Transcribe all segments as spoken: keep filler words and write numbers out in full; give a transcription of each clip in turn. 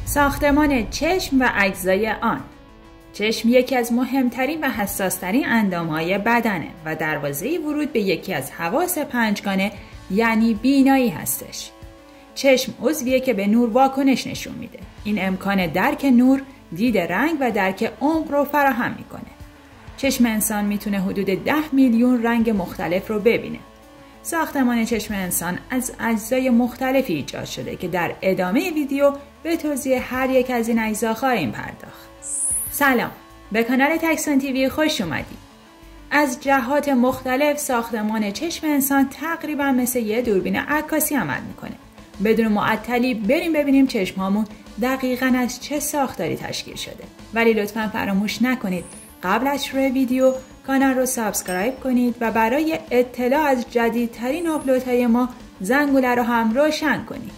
ساختمان چشم و اجزای آن. چشم یکی از مهمترین و حساسترین اندامهای بدنه و دروازه ورود به یکی از حواس پنجگانه یعنی بینایی هستش. چشم عضویه که به نور واکنش نشون میده. این امکان درک نور، دید رنگ و درک عمق رو فراهم میکنه. چشم انسان میتونه حدود ده میلیون رنگ مختلف رو ببینه. ساختمان چشم انسان از اجزای مختلفی ایجاد شده که در ادامه ویدیو به توضیح هر یک از این اجزا خواهیم پرداخت. سلام، به کانال تکسون تیوی خوش اومدید. از جهات مختلف ساختمان چشم انسان تقریبا مثل یه دوربین عکاسی عمل میکنه. بدون معطلی بریم ببینیم چشمامون دقیقاً از چه ساختاری تشکیل شده. ولی لطفاً فراموش نکنید قبل از شروع ویدیو کانال رو سابسکرایب کنید و برای اطلاع از جدیدترین آپلودهای ما زنگوله رو هم روشن کنید.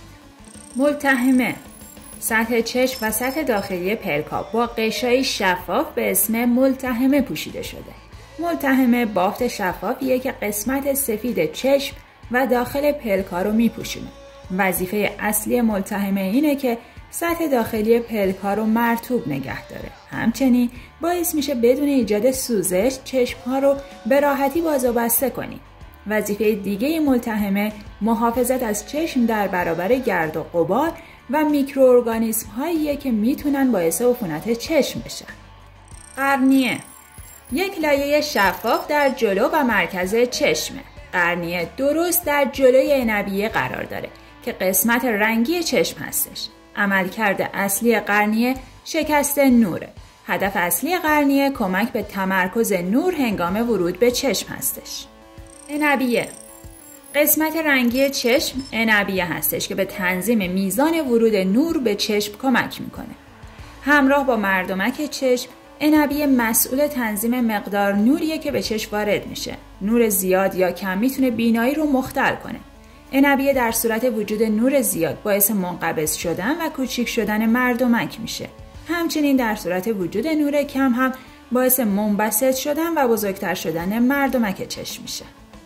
ملتحمه: سطح چشم و سطح داخلی پلکا با غشایی شفاف به اسم ملتحمه پوشیده شده. ملتحمه بافت شفافیه که قسمت سفید چشم و داخل پلکا رو میپوشونه. وظیفه اصلی ملتحمه اینه که سطح داخلی پلکا رو مرطوب نگه داره. همچنین باعث میشه بدون ایجاد سوزش چشم‌ها رو به راحتی باز و بسته کنید. وظیفه دیگه ملتحمه محافظت از چشم در برابر گرد و غبار و میکروارگانیسم هاییه که میتونن باعث عفونت چشم بشن. قرنیه: یک لایه شفاف در جلو و مرکز چشمه. قرنیه درست در جلوی عنبیه قرار داره که قسمت رنگی چشم هستش. عملکرد اصلی قرنیه شکست نوره. هدف اصلی قرنیه کمک به تمرکز نور هنگام ورود به چشم هستش. عنبیه: قسمت رنگی چشم عنبیه هستش که به تنظیم میزان ورود نور به چشم کمک میکنه. همراه با مردمک چشم، عنبیه مسئول تنظیم مقدار نوریه که به چشم وارد میشه. نور زیاد یا کم میتونه بینایی رو مختل کنه. عنبیه در صورت وجود نور زیاد باعث منقبض شدن و کوچیک شدن مردمک میشه. همچنین در صورت وجود نور کم هم باعث منبسط شدن و بزرگتر شدن مردمک چشم میشه.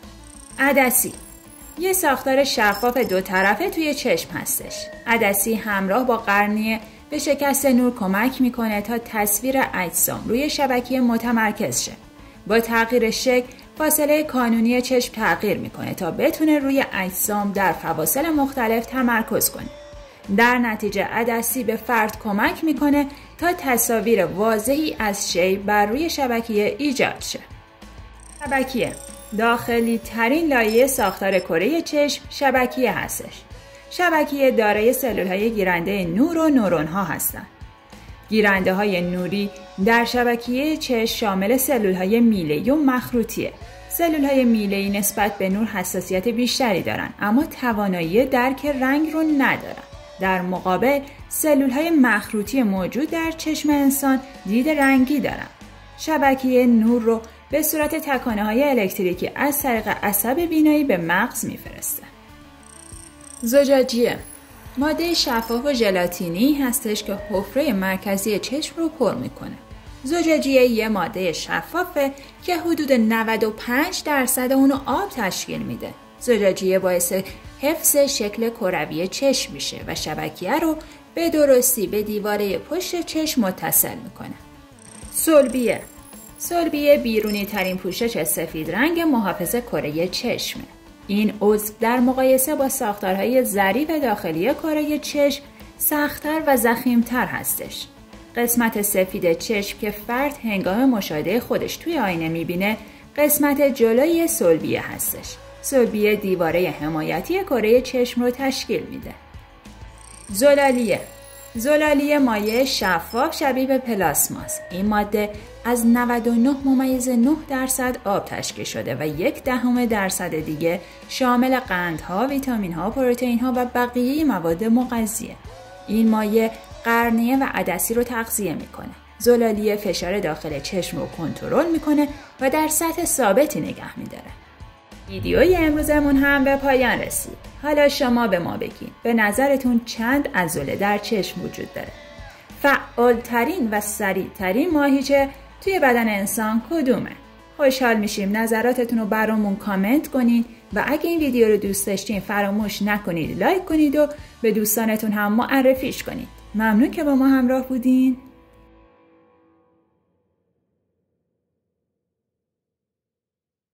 عدسی: یه ساختار شفاف دو طرفه توی چشم هستش. عدسی همراه با قرنیه به شکست نور کمک میکنه تا تصویر اجسام روی شبکیه متمرکز شه. با تغییر شکل فاصله کانونی چشم تغییر میکنه تا بتونه روی اجسام در فواصل مختلف تمرکز کنه. در نتیجه عدسی به فرد کمک میکنه تا تصاویر واضحی از شی بر روی شبکیه ایجاد شه. شبکیه: داخلی ترین لایه ساختار کره چشم شبکیه هستش. شبکیه دارای سلول های گیرنده نور و نورون ها هستند. گیرنده های نوری در شبکیه چشم شامل سلول های میله‌ای و مخروطیه. سلول های میله‌ای نسبت به نور حساسیت بیشتری دارن اما توانایی درک رنگ رو ندارن. در مقابل سلول های مخروطی موجود در چشم انسان دید رنگی دارن. شبکیه نور رو به صورت تکانه های الکتریکی از طریق عصب بینایی به مغز میفرسته. زجاجیه: ماده شفاف و ژلاتینی هستش که حفره مرکزی چشم رو پر میکنه. زجاجیه یه ماده شفافه که حدود نود و پنج درصد اونو آب تشکیل میده. زجاجیه باعث حفظ شکل کروی چشم میشه و شبکیه رو به درستی به دیواره پشت چشم متصل میکنه. صلبیه: صلبیه بیرونی ترین پوشش سفید رنگ محافظ کره چشمه. این عضو در مقایسه با ساختارهای ظریف داخلی کره چشم سخت‌تر و ضخیم‌تر هستش. قسمت سفید چشم که فرد هنگام مشاهده خودش توی آینه می‌بینه قسمت جلوی صلبیه هستش. صلبیه دیواره حمایتی کره چشم رو تشکیل میده. زلالیه: زلالیه مایع شفاف شبیه به پلاسماست. این ماده از نود و نه ممیز نه درصد آب تشکیل شده و یک دهم درصد دیگه شامل قندها، ویتامینها، پروتئینها و بقیه مواد مغذیه. این مایع قرنیه و عدسی رو تغذیه میکنه. زلالیه فشار داخل چشم رو کنترل میکنه و در سطح ثابتی نگه میداره. ویدیوی امروزمون هم به پایان رسید. حالا شما به ما بگین به نظرتون چند عضله در چشم وجود داره؟ فعالترین و سریعترین ماهیچه توی بدن انسان کدومه؟ خوشحال میشیم نظراتتون رو برامون کامنت کنین و اگه این ویدیو رو دوست داشتین فراموش نکنید لایک کنید و به دوستانتون هم معرفیش کنید. ممنون که با ما همراه بودین.